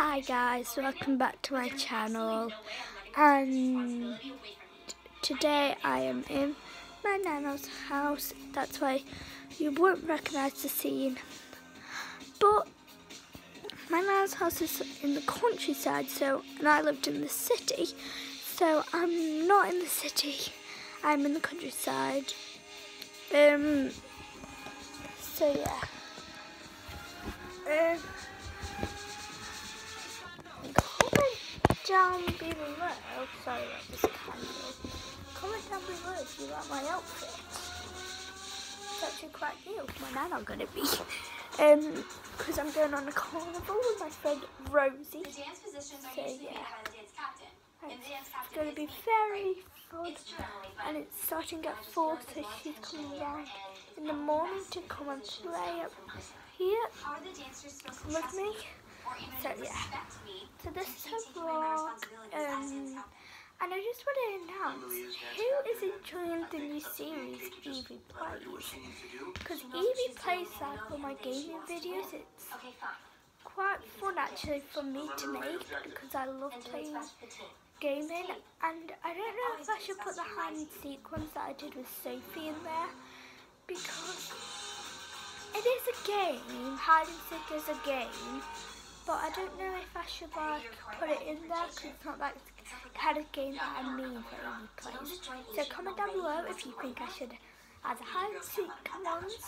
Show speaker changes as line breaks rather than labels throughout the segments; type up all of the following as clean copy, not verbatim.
Hi guys, welcome back to my channel, and today I am in my nana's house. That's why you won't recognise the scene, but my nana's house is in the countryside, and I lived in the city, so I'm not in the city, I'm in the countryside. So yeah. Comment down below, sorry about this candle, comment down below if you like my outfit. It's actually quite new for my nana gonna be, because I'm going on a carnival with my friend Rosie, so yeah, it's gonna be very fun, and it's starting at 4, so she's coming down in the morning to come and play up here with me. So yeah, so this is her vlog, and I just want to announce who is enjoying the new series Evie Plays, because Evie Plays like all my gaming videos. It's quite fun actually for me to make because I love playing gaming, and I don't know if I should put the hide and seek ones that I did with Sophie in there, because it is a game, hide and seek is a game, but I don't know if I should put it in there because it's not like the kind of game that I mean for Evie Plays. So comment down below if you think I should add a hide and seek ones.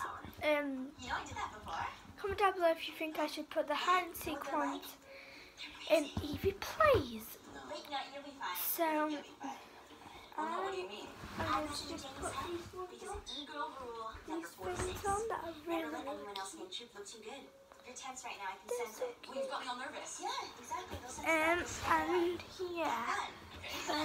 Comment down below if you think I should put the hide and seek ones in Evie Plays. So I'm going to just put these ones on. These things on that are really cute.
You're tense right now. I can sense it. Well, you've got me all nervous. Yeah, exactly.
And yeah,